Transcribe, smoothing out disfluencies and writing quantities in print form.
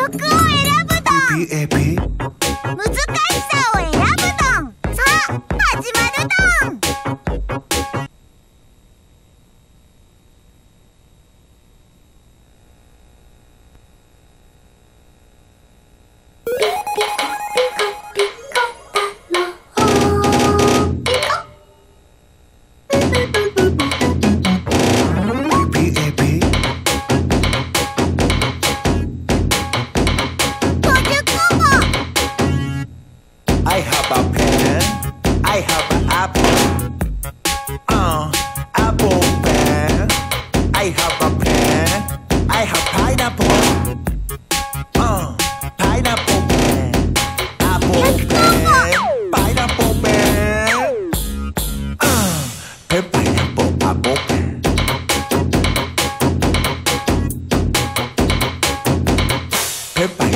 曲を選ぶドン。 PAP 難しさを選ぶドン。さあ始まるドン。 I have a pen, I have an apple, apple pen. I have a pen, I have pineapple, pineapple pen, apple pen, pineapple pen, pen, pineapple, apple pen, pen, pineapple.